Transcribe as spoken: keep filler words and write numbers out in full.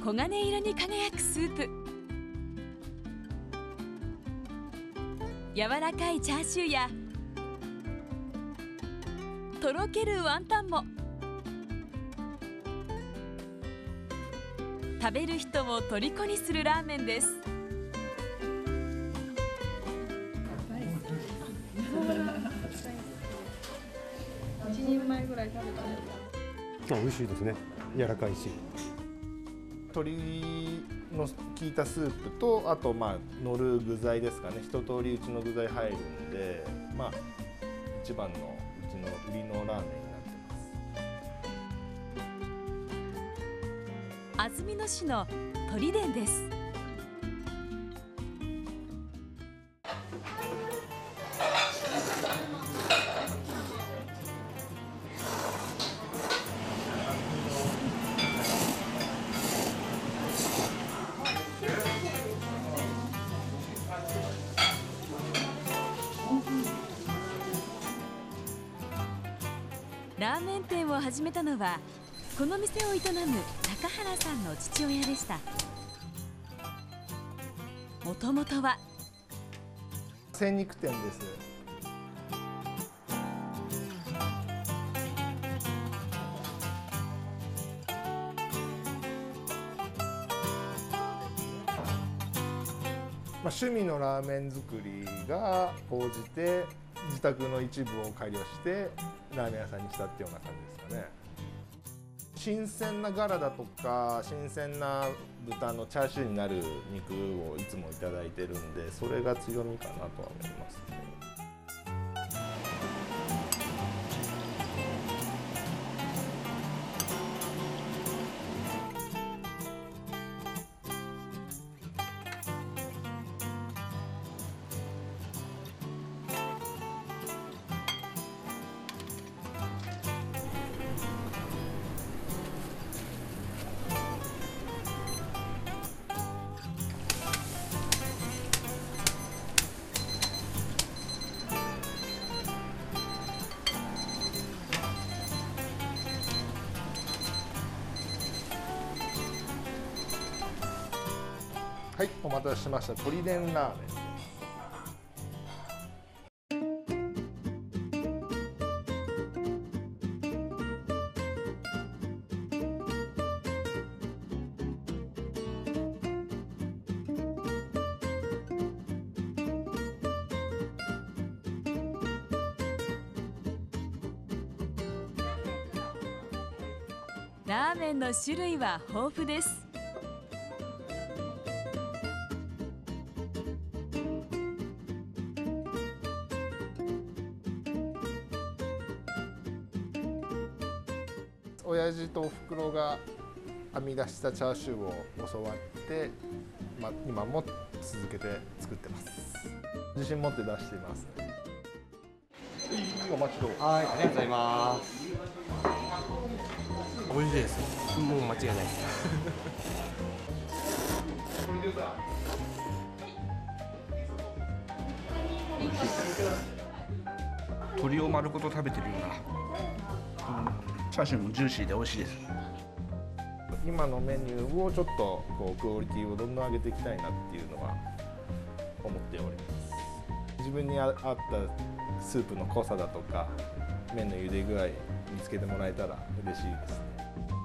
黄金色に輝くスープ。柔らかいチャーシューやとろけるワンタンも、食べる人も虜にするラーメンです。 いちにんまえぐらい食べたね。 美味しいですね。柔らかいし。 鶏の効いたスープと、あとまあ乗る具材ですかね。一通りうちの具材入るんで、まあ一番のうちの売りのラーメンになってます。 安曇野市の鳥伝です。ラーメン店を始めたのは、この店を営む高原さんの父親でした。もともとは精肉店です。まあ、趣味のラーメン作りが高じて自宅の一部を改良してラーメン屋さんにしたっていうような感じですかね。新鮮なガラだとか新鮮な豚のチャーシューになる肉をいつもいただいてるんで、それが強みかなとは思いますね。はい、お待たせしました。鳥伝ラーメンです。 ラーメンの種類は豊富です。 親父とおふくろが編み出したチャーシューを教わって、まあ、今も続けて作ってます。自信持って出しています。お待ちどう。 はい、ありがとうございます。 美味しいです。もう間違いないです。 鶏を丸ごと食べてるような、うん、チャーシューもジューシーで美味しいです。 今のメニューをちょっとこうクオリティをどんどん上げていきたいなっていうのは思っております。自分に合ったスープの濃さだとか麺の茹で具合見つけてもらえたら嬉しいですね。